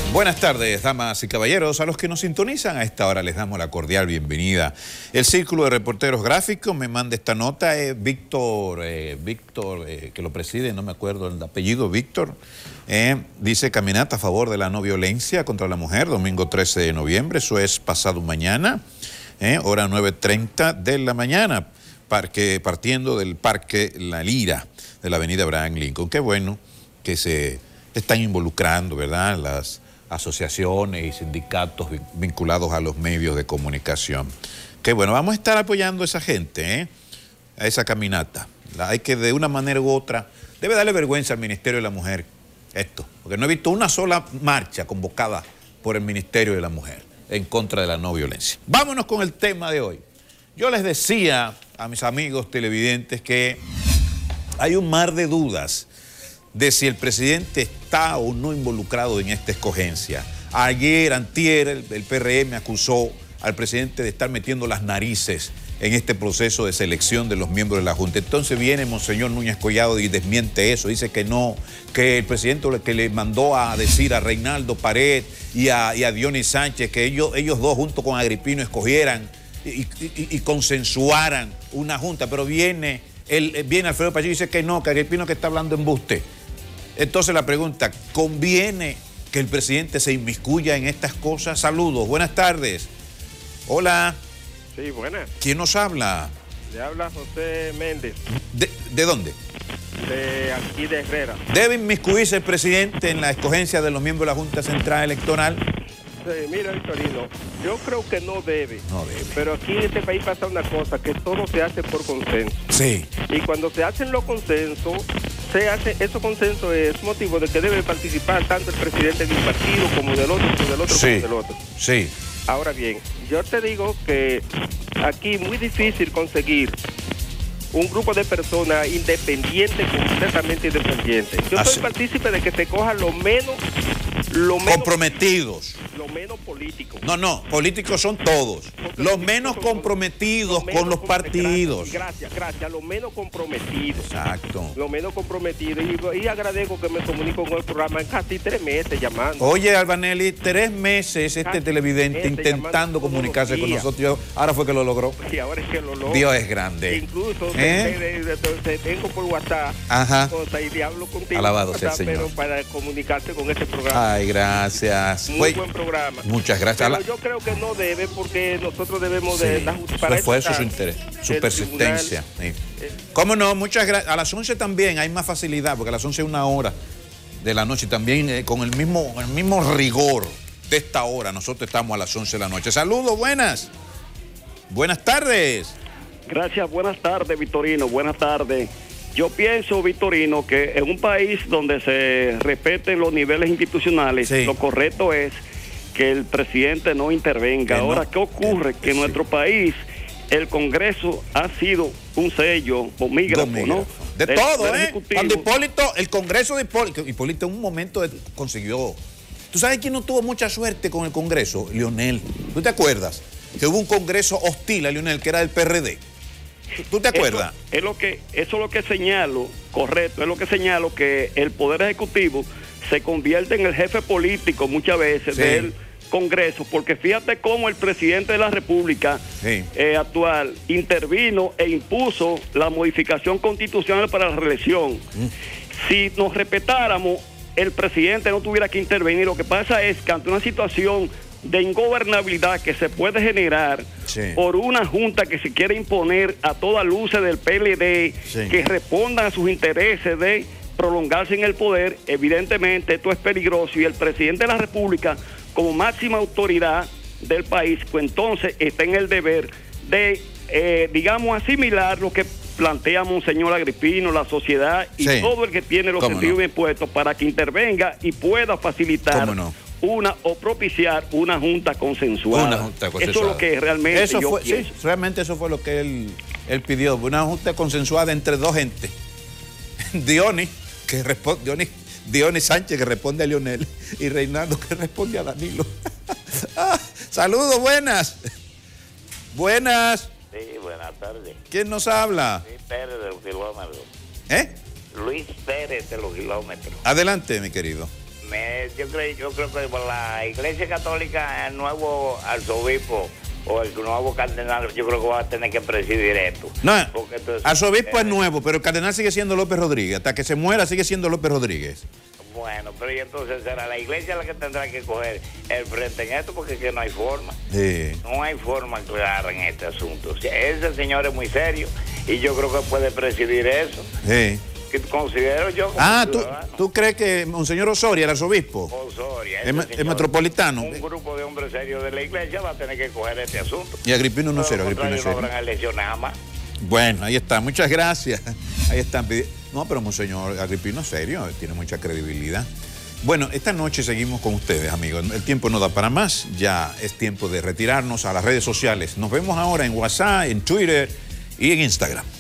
Buenas tardes, damas y caballeros. A los que nos sintonizan a esta hora les damos la cordial bienvenida. El Círculo de Reporteros Gráficos me manda esta nota. Víctor, que lo preside, no me acuerdo el apellido, Víctor. Dice: caminata a favor de la no violencia contra la mujer, domingo 13 de noviembre. Eso es pasado mañana, hora 9:30 de la mañana. Partiendo del Parque La Lira, de la avenida Abraham Lincoln. Qué bueno que se están involucrando, ¿verdad?, las asociaciones y sindicatos vinculados a los medios de comunicación. Qué bueno, vamos a estar apoyando a esa gente, a esa caminata. Hay que, de una manera u otra, debe darle vergüenza al Ministerio de la Mujer esto, porque no he visto una sola marcha convocada por el Ministerio de la Mujer en contra de la no violencia. Vámonos con el tema de hoy. Yo les decía a mis amigos televidentes que hay un mar de dudas de si el presidente está o no involucrado en esta escogencia. Ayer, antier, el PRM acusó al presidente de estar metiendo las narices en este proceso de selección de los miembros de la Junta. Entonces viene Monseñor Núñez Collado y desmiente eso, dice que no, que el presidente que le mandó a decir a Reinaldo Pared y a Dionis Sánchez que ellos dos junto con Agripino escogieran y consensuaran una Junta, pero viene Alfredo Pacheco y dice que no, que Agripino que está hablando embuste. Entonces la pregunta: ¿conviene que el presidente se inmiscuya en estas cosas? Saludos, buenas tardes. Hola. Sí, buenas. ¿Quién nos habla? Le habla José Méndez. ¿De dónde? De aquí de Herrera. ¿Debe inmiscuirse el presidente en la escogencia de los miembros de la Junta Central Electoral? Sí, mira, Victorino, yo creo que no debe. No debe. Pero aquí en este país pasa una cosa, que todo se hace por consenso. Sí. Y cuando se hacen los consensos, esos consensos es motivo de que debe participar tanto el presidente de un partido como del otro, como del otro, sí, como del otro. Sí. Ahora bien, yo te digo que aquí es muy difícil conseguir un grupo de personas independientes, completamente independientes. Yo soy partícipe de que se coja lo menos comprometidos. Lo menos políticos. No, políticos son todos. Los menos comprometidos con los partidos. Gracias, lo menos comprometidos. Exacto. Lo menos comprometidos. Y agradezco que me comunico con el programa en casi 3 meses llamando. Oye, Albanelli, 3 meses este televidente intentando comunicarse con nosotros. Ahora fue que lo logró. Sí, ahora es que lo logró. Dios es grande. Incluso te tengo por WhatsApp. Ajá. Y te hablo contigo. Alabado sea el Señor. Pero para comunicarse con este programa. Ay, gracias. Muy buen programa. Muchas gracias. Pero yo creo que no debe, porque nosotros debemos de dar para su esfuerzo, su interés, su persistencia. Sí. ¿Cómo no? Muchas gracias. A las 11 también hay más facilidad, porque a las 11 es 1 hora de la noche. También con el mismo rigor de esta hora. Nosotros estamos a las 11 de la noche. Saludos, buenas. Buenas tardes. Gracias, buenas tardes, Victorino. Buenas tardes. Yo pienso, Victorino, que en un país donde se respeten los niveles institucionales, lo correcto es que el presidente no intervenga. Ahora, ¿qué ocurre? Que en nuestro país el Congreso ha sido un sello, pomígrafo, ¿no? De todo, Cuando Hipólito, el Congreso de Hipólito en un momento consiguió. ¿Tú sabes quién no tuvo mucha suerte con el Congreso? Leonel. ¿Tú te acuerdas? Que hubo un Congreso hostil a Leonel, que era del PRD. ¿Tú te acuerdas? Eso es lo que señalo, correcto, es lo que señalo, que el Poder Ejecutivo se convierte en el jefe político muchas veces del Congreso, porque fíjate cómo el presidente de la República actual intervino e impuso la modificación constitucional para la reelección. Si nos respetáramos, el presidente no tuviera que intervenir. Lo que pasa es que ante una situación de ingobernabilidad que se puede generar por una junta que se quiere imponer a todas luces del PLD, que respondan a sus intereses de prolongarse en el poder, evidentemente esto es peligroso, y el presidente de la República, como máxima autoridad del país, pues entonces está en el deber de, digamos, asimilar lo que plantea Monseñor Agripino, la sociedad y todo el que tiene los sentidos bien puestos, para que intervenga y pueda facilitar o propiciar una junta consensuada. Eso es lo que realmente realmente eso fue lo que él pidió, una junta consensuada entre dos gentes. Dionis Sánchez, que responde a Leonel, y Reinaldo, que responde a Danilo. Saludos, buenas. Buenas. Sí, buenas tardes. ¿Quién nos habla? Luis Pérez de los kilómetros. ¿Eh? Luis Pérez de los kilómetros. Adelante, mi querido. Yo creo que por la Iglesia Católica, el nuevo arzobispo o el nuevo cardenal, yo creo que va a tener que presidir esto. No, arzobispo es nuevo, pero el cardenal sigue siendo López Rodríguez. Hasta que se muera sigue siendo López Rodríguez. Bueno, pero y entonces será la iglesia la que tendrá que coger el frente en esto, porque es que no hay forma. Sí. No hay forma clara en este asunto. O sea, ese señor es muy serio y yo creo que puede presidir eso. Sí. Que considero yo como ¿tú crees que Monseñor Osoria, el arzobispo? Osoria, el metropolitano. Un grupo de hombres serios de la iglesia va a tener que coger este asunto. Y Agripino no es serio, Agripino es no serio. habrán elecciones nada más. Bueno, ahí está, muchas gracias. Ahí están. No, pero Monseñor Agripino es serio, tiene mucha credibilidad. Bueno, esta noche seguimos con ustedes, amigos. El tiempo no da para más, ya es tiempo de retirarnos a las redes sociales. Nos vemos ahora en WhatsApp, en Twitter y en Instagram.